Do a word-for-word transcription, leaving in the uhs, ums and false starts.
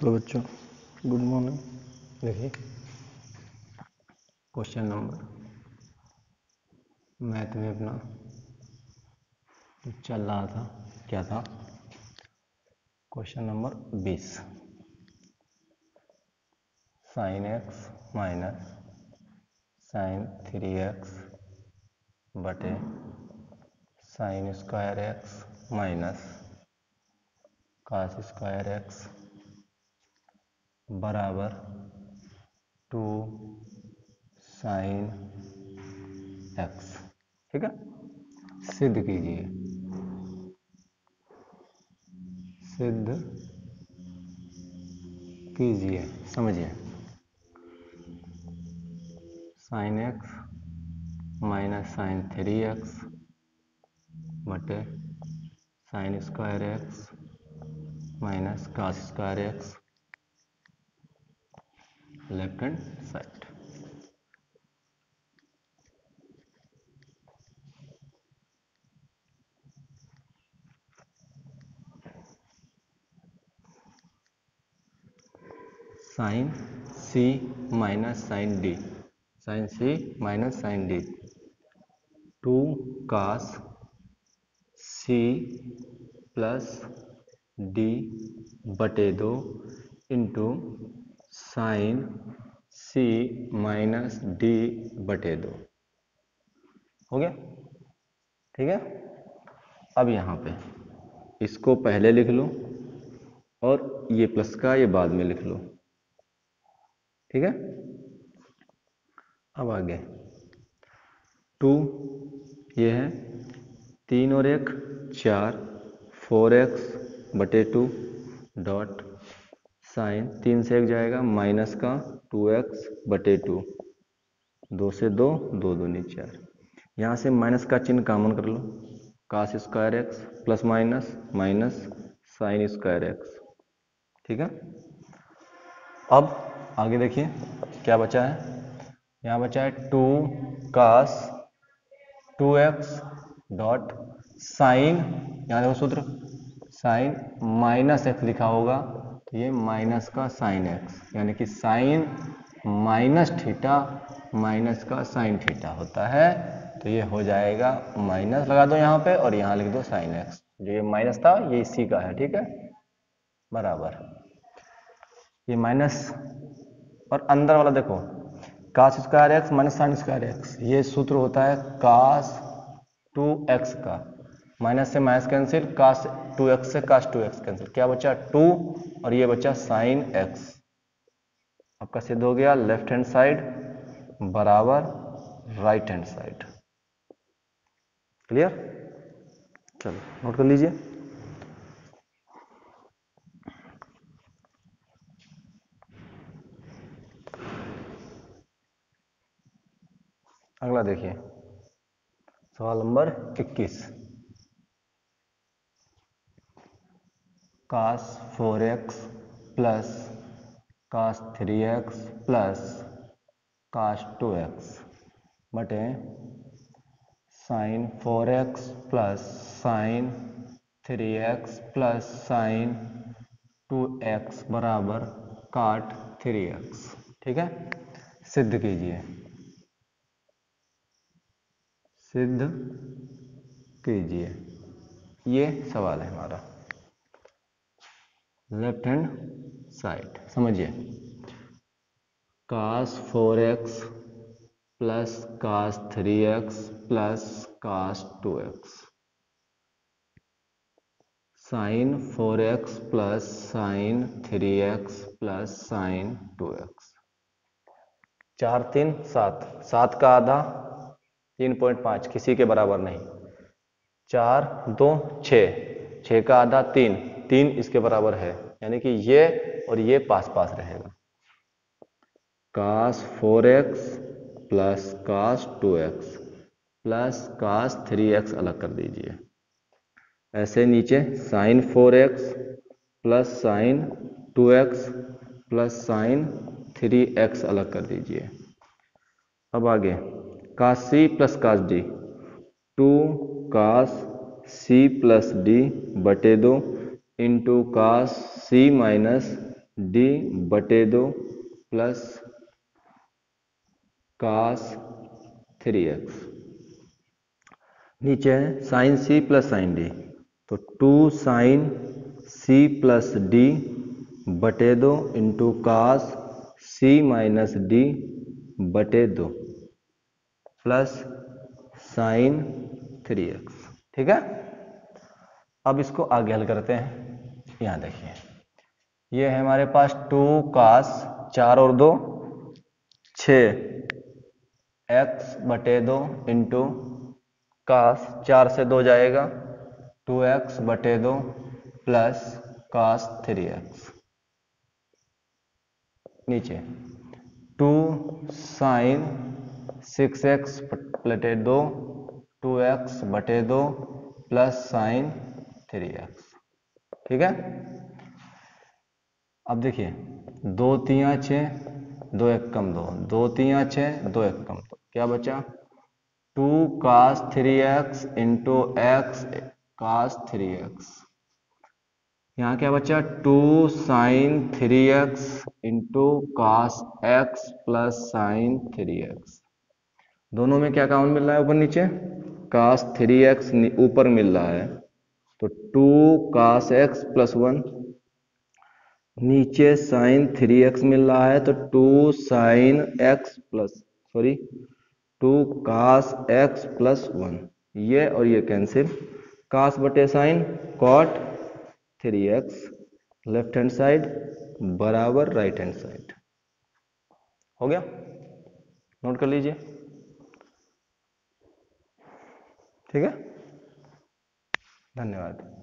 Hello बच्चों, good morning. देखिए question number math में अपना चल रहा था, क्या था? क्वेश्चन नंबर बीस, sine x minus sine three x बटे sine square x minus cos square x बराबर टू साइन एक्स। ठीक है, सिद्ध कीजिए। सिद्ध कीजिए, समझिए। Sine x minus sine three x बटे sine square x minus cos square x left hand side. Sine C minus sine D, sine C minus sine D, two cos C plus D बटे दो into sine C minus D बटे दो। हो गया? ठीक है, अब यहाँ पे इसको पहले लिख लो और ये प्लस का ये बाद में लिख लो। ठीक है, अब आगे टू, ये है तीन और एक चार, फोर एक्स बटे टू डॉट साइन तीन से एक जाएगा माइनस का टू एक्स बटे टू, दो से दो, दो दूनी चार। यहाँ से माइनस का चिन्ह कॉमन कर लो, cos square x plus minus minus sine square x. ठीक है, अब आगे देखिए क्या बचा है। यहाँ बचा है two cos two x dot sine, यहाँ देखो सूत्र साइन माइनस एक्स लिखा होगा तो ये माइनस का साइन एक्स, यानी कि साइन माइनस थीटा माइनस का साइन थीटा होता है। तो ये हो जाएगा, माइनस लगा दो यहाँ पे और यहाँ लिख दो साइन एक्स, जो ये माइनस था ये इसी का है। ठीक है, बराबर ये माइनस और अंदर वाला देखो cos square x minus sine square x, ये सूत्र होता है कास टू एक्स का, माइनस से minus cancel, cos two x से कास टू एक्स कैंसिल, क्या बचा टू और ये बचा साइन एक्स। आपका सिद्ध हो गया लेफ्ट हैंड साइड बराबर राइट हैंड साइड। क्लियर? चलो नोट कर लीजिए। अगला देखिए सवाल नंबर इक्कीस, cos four x plus cos three x plus cos two x बटे sine four x plus sine three x plus sine two x बराबर काट थ्री एक्स। ठीक है, सिद्ध कीजिए। सिद्ध कीजिए, ये सवाल है हमारा लेफ्ट हैंड साइड। समझिए, cos four x plus cos three x plus cos two x, sine four x plus sine three x plus sine two x. चार तीन सात, सात का आधा तीन पॉइंट पाँच, किसी के बराबर नहीं। चार दो छः, छः का आधा तीन, तीन इसके बराबर है, यानी कि ये और ये पास पास रहेगा। Cos four x plus cos two x plus cos three x अलग कर दीजिए। ऐसे नीचे sine four x plus sine two x plus sine three x अलग कर दीजिए। अब आगे cos C plus cos D, two cos C plus D बटे दो into cos C minus D बटे दो प्लस कास थ्री एक्स, नीचे है sine C plus sine D, तो two sine C plus D बटे दो into cos C minus D बटे दो प्लस साइन थ्री एक्स। ठीक है, अब इसको आगे हल करते हैं। यहाँ देखिए, ये है हमारे पास टू कास चार और दो छ एक्स बटे दो इंटू कास चार से दो जाएगा टू एक्स बटे दो प्लस कास थ्री एक्स, नीचे टू साइन सिक्स एक्स बटे दो टू एक्स बटे दो प्लस साइन थ्री एक्स। ठीक है, अब देखिए दो तिया छः, दो एक कम दो, दो तिया छः, दो एक कम दो, क्या बचा two cos three x into x cos three x, यहाँ क्या बचा two sine three x into cos x plus sine three x. दोनों में क्या कॉमन मिल रहा है ऊपर नीचे, कास थ्री एक्स ऊपर मिल रहा है, तो two cos x plus one, नीचे साइन थ्री एक्स मिल रहा है तो two sine x plus sorry two cos x plus one, ये और ये कैंसिल, कास बटे sine cot three x, left hand side बराबर राइट हैंड साइड। हो गया, नोट कर लीजिए। ठीक है, धन्यवाद।